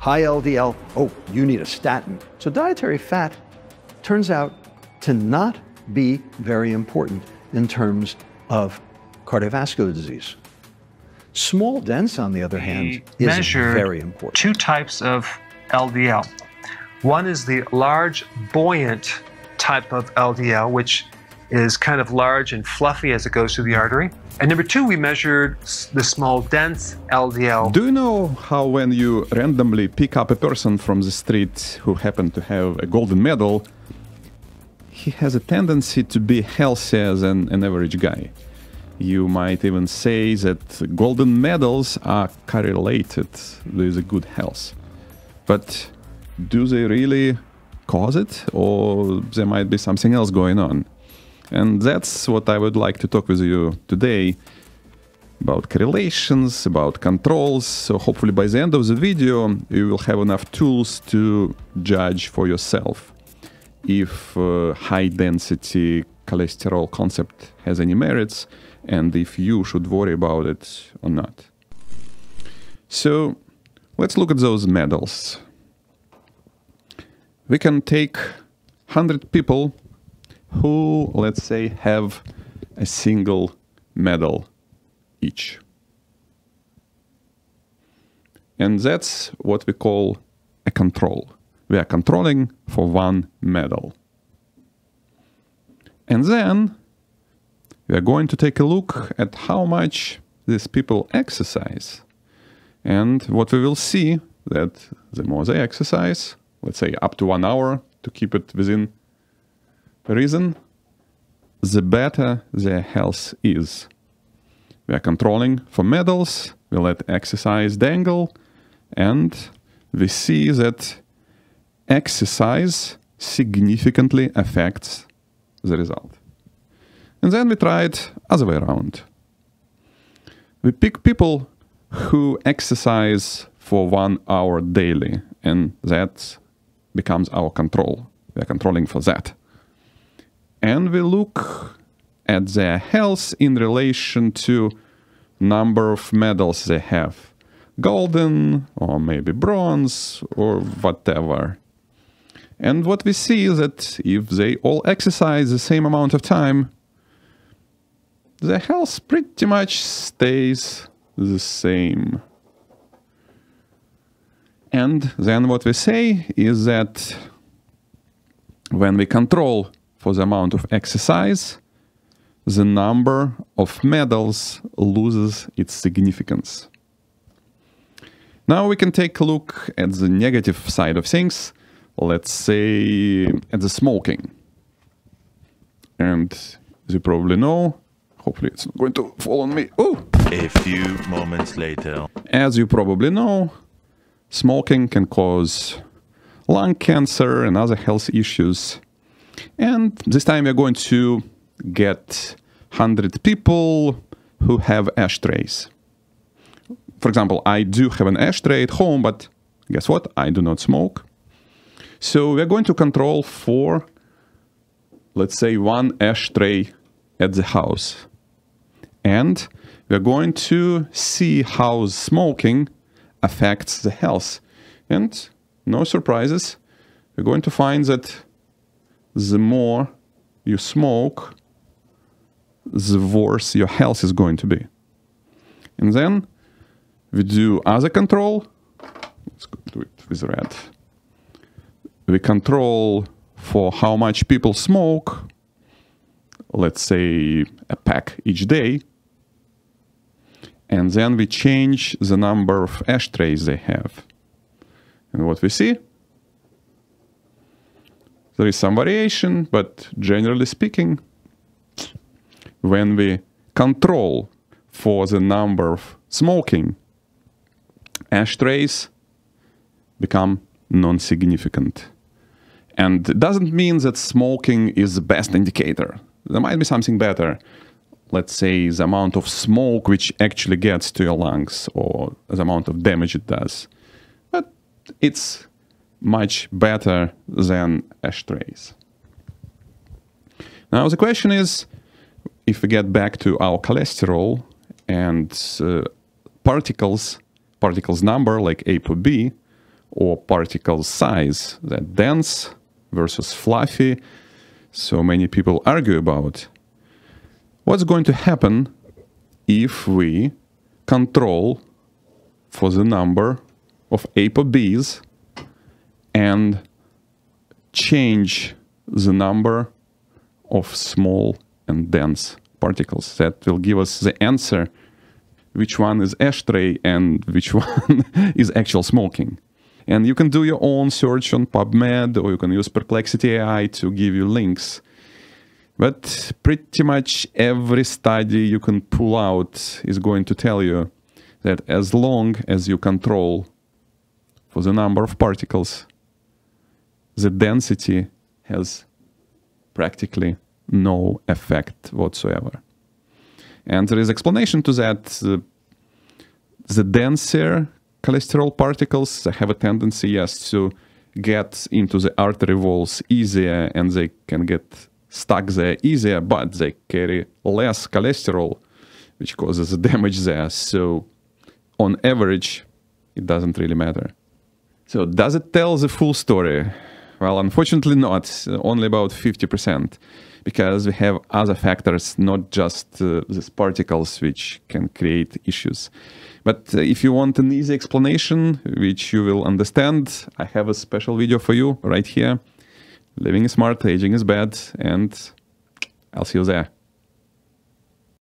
high LDL, oh, you need a statin. So dietary fat turns out to not be very important in terms of cardiovascular disease. Small dense, on the other hand, is very important. Two types of LDL. One is the large, buoyant type of LDL, which is kind of large and fluffy as it goes through the artery. And number two, we measured the small, dense LDL. Do you know how when you randomly pick up a person from the street who happened to have a golden medal, he has a tendency to be healthier than an average guy? You might even say that golden medals are correlated with a good health. But do they really cause it, or there might be something else going on? And that's what I would like to talk with you today, about correlations, about controls. So hopefully by the end of the video you will have enough tools to judge for yourself if high density cholesterol concept has any merits, and if you should worry about it or not. So let's look at those medals. We can take 100 people who, let's say, have a single medal each. And that's what we call a control. We are controlling for one medal. And then we are going to take a look at how much these people exercise. And what we will see, that the more they exercise, let's say up to 1 hour to keep it within reason, the better their health is. We are controlling for medals, we let exercise dangle, and we see that exercise significantly affects the result. And then we try it other way around. We pick people who exercise for 1 hour daily, and that becomes our control. We are controlling for that. And we look at their health in relation to number of medals they have. Golden, or maybe bronze, or whatever. And what we see is that if they all exercise the same amount of time, their health pretty much stays the same. And then what we say is that when we control for the amount of exercise, the number of medals loses its significance. Now we can take a look at the negative side of things. Let's say at the smoking. And as you probably know, hopefully it's not going to fall on me. Oh! A few moments later. As you probably know, smoking can cause lung cancer and other health issues. And this time we're going to get 100 people who have ashtrays. For example, I do have an ashtray at home, but guess what? I do not smoke. So we're going to control for, let's say, 1 ashtray at the house. And we're going to see how smoking affects the health. And no surprises, we're going to find that the more you smoke, the worse your health is going to be. And then we do other control. Let's do it with red. We control for how much people smoke, let's say a pack each day. And then we change the number of ashtrays they have. And what we see? There is some variation, but generally speaking, when we control for the number of smoking, ashtrays become non-significant. And it doesn't mean that smoking is the best indicator. There might be something better. Let's say the amount of smoke which actually gets to your lungs, or the amount of damage it does. But it's much better than ashtrays. Now the question is, if we get back to our cholesterol and particles number like apoB, or particle size, that dense versus fluffy, so many people argue about. What's going to happen if we control for the number of apoBs and change the number of small and dense particles? That will give us the answer which one is ashtray and which one is actual smoking. And you can do your own search on PubMed, or you can use Perplexity AI to give you links. But pretty much every study you can pull out is going to tell you that as long as you control for the number of particles, the density has practically no effect whatsoever. And there is explanation to that. The denser cholesterol particles, they have a tendency, yes, to get into the artery walls easier, and they can get stuck there easier, but they carry less cholesterol, which causes damage there. So on average, it doesn't really matter. So does it tell the full story? Well, unfortunately not, only about 50%, because we have other factors, not just these particles, which can create issues. But if you want an easy explanation, which you will understand, I have a special video for you right here. Living is smart, aging is bad, and I'll see you there.